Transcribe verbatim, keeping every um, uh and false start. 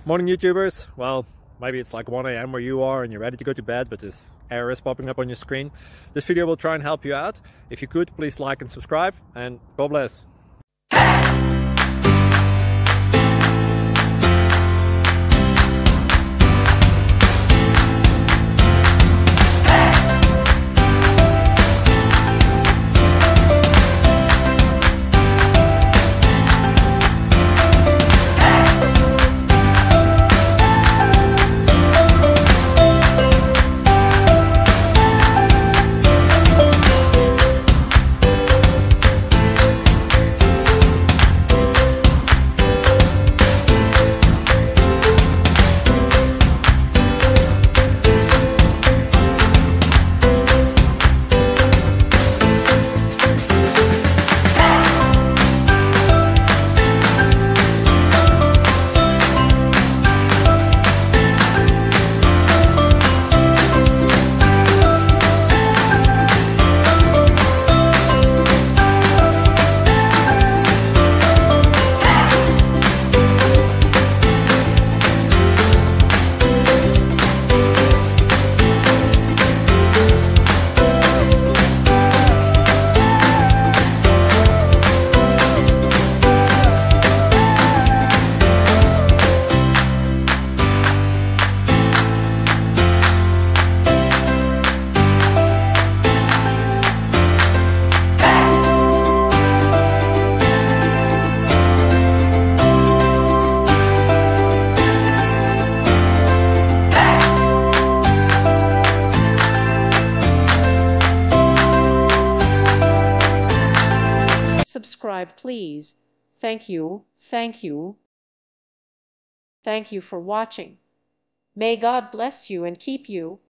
Morning YouTubers. Well, maybe it's like one A M where you are and you're ready to go to bed, but this error is popping up on your screen. This video will try and help you out. If you could, please like and subscribe, and God bless. Subscribe, please. Thank you, thank you. Thank you for watching. May God bless you and keep you.